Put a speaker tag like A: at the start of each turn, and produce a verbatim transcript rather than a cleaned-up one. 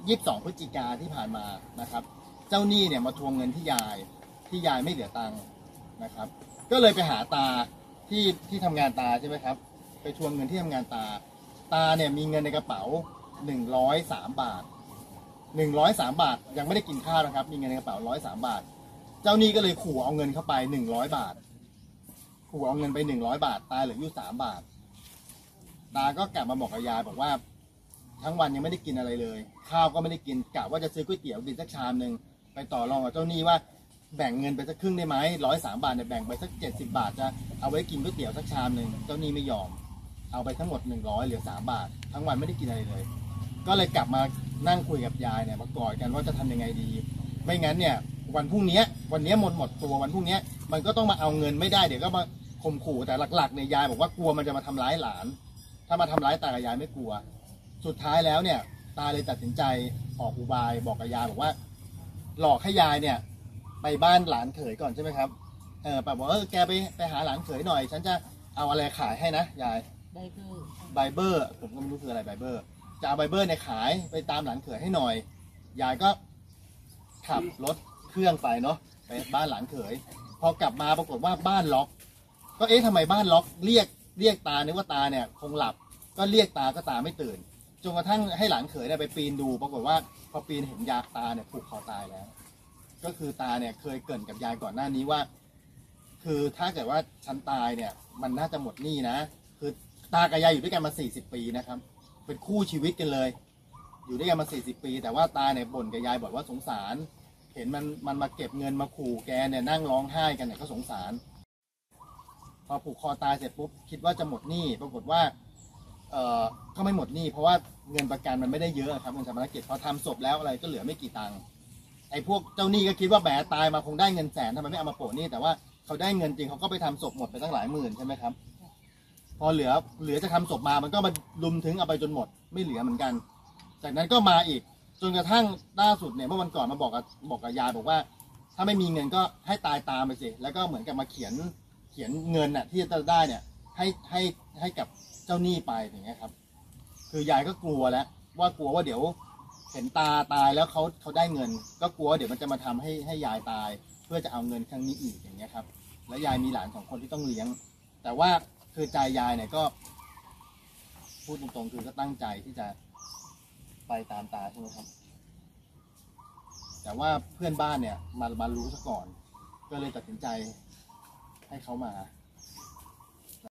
A: ยี่สิบสองพฤศจิกาที่ผ่านมานะครับเจ้าหนี้เนี่ยมาทวงเงินที่ยายที่ยายไม่เหลือตังค์นะครับก็เลยไปหาตาที่ที่ทำงานตาใช่ไหมครับไปทวงเงินที่ทำงานตาตาเนี่ยมีเงินในกระเป๋าหนึ่งร้อยสามบาทหนึ่งร้อยสามบาทยังไม่ได้กินข้าวนะครับมีเงินในกระเป๋าร้อยสามบาทเจ้าหนี้ก็เลยขู่เอาเงินเข้าไปหนึ่งร้อยบาทขู่เอาเงินไปหนึ่งร้อยบาทตาเหลืออยู่สามบาทตาก็กลับมาบอกกับยายบอกว่าทั้งวันยังไม่ได้กินอะไรเลยข้าวก็ไม่ได้กินกะว่าจะซื้อก๋วยเตี๋ยวกินสักชามหนึ่งไปต่อรองกับเจ้าหนี้ว่าแบ่งเงินไปสักครึ่งได้ไหมร้อยสามบาทเนี่ยแบ่งไปสักเจ็ดสิบบาทจะเอาไว้กินก๋วยเตี๋ยวสักชามหนึ่งเจ้าหนี้ไม่ยอมเอาไปทั้งหมดหนึ่งร้อยเหลือสามบาททั้งวันไม่ได้กินอะไรเลยก็เลยกลับมานั่งคุยกับยายเนี่ยมากอดกันว่าจะทำยังไงดีไม่งั้นเนี่ยวันพรุ่งนี้วันนี้หมดหมดตัววันพรุ่งนี้มันก็ต้องมาเอาเงินไม่ได้เดี๋ยวก็มาข่มขู่แต่หลักๆเนี่ยยายบอกว่ากลัวมันจะมาทำร้ายหลานถ้ามาทำร้ายตากับยายไม่กลัวสุดท้ายแล้วเนี่ยตาเลยตัดสินใจออกอุบายบอกกับยายบอกว่าหลอกให้ยายเนี่ยไปบ้านหลานเขยก่อนใช่ไหมครับเออป้าบอกเออแกไปไปหาหลานเขยหน่อยฉันจะเอาอะไรขายให้นะยายไบเบอร์ไบเบอร์ผมก็ไม่รู้คืออะไรไบเบอร์จะเอาไบเบอร์เนี่ยขายไปตามหลานเขยให้หน่อยยายก็ขับรถเครื่องไปเนาะไปบ้านหลานเขยพอกลับมาปรากฏว่าบ้านล็อกก็เอ๊ะทำไมบ้านล็อกเรียกเรียกตานึกว่าตาเนี่ยคงหลับก็เรียกตาก็ตาไม่ตื่นจนกระทั่งให้หลานเขยเนี่ยไปปีนดูปรากฏว่าพอปีนเห็นยาตาเนี่ยผูกคอตายแล้วก็คือตาเนี่ยเคยเกริ่นกับยายก่อนหน้านี้ว่าคือถ้าเกิดว่าฉันตายเนี่ยมันน่าจะหมดหนี้นะคือตากับยายอยู่ด้วยกันมาสี่สิบปีนะครับเป็นคู่ชีวิตกันเลยอยู่ด้วยกันมาสี่สิบปีแต่ว่าตาเนี่ยบ่นกับยายบอกว่าสงสารเห็นมันมันมาเก็บเงินมาขู่แกเนี่ยนั่งร้องไห้กันเนี่ยก็สงสารพอผูกคอตายเสร็จปุ๊บคิดว่าจะหมดหนี้ปรากฏว่าเอ่อก็ไม่หมดหนี้เพราะว่าเงินประกันมันไม่ได้เยอะครับเงินชำระกิจพอทำศพแล้วอะไรก็เหลือไม่กี่ตังค์ไอ้พวกเจ้าหนี้ก็คิดว่าแหมตายมาคงได้เงินแสนทำไมไม่เอามาโปะหนี้แต่ว่าเขาได้เงินจริงเขาก็ไปทำศพหมดไปตั้งหลายหมื่นใช่ไหมครับพอเหลือเหลือจะทำศพมามันก็มาลุมถึงเอาไปจนหมดไม่เหลือเหมือนกันจากนั้นก็มาอีกจนกระทั่งล่าสุดเนี่ยเมื่อวันก่อนมาบอกกับบอกกับยายบอกว่าถ้าไม่มีเงินก็ให้ตายตามไปสิแล้วก็เหมือนกับมาเขียนเขียนเงินน่ะที่จะได้เนี่ยให้ให้ให้กับเจ้าหนี้ไปอย่างเงี้ยครับคือยายก็กลัวแล้วว่ากลัวว่าเดี๋ยวเห็นตาตายแล้วเขาเขาได้เงินก็กลัวเดี๋ยวมันจะมาทำให้ให้ยายตายเพื่อจะเอาเงินครั้งนี้อีกอย่างเงี้ยครับแล้วยายมีหลานสองคนที่ต้องเลี้ยงแต่ว่าคือใจยายเนี่ยก็พูดตรงๆคือก็ตั้งใจที่จะไปตามตาใช่ไหมครับแต่ว่าเพื่อนบ้านเนี่ยมามารู้ซะก่อนก็เลยตัดสินใจให้เขามา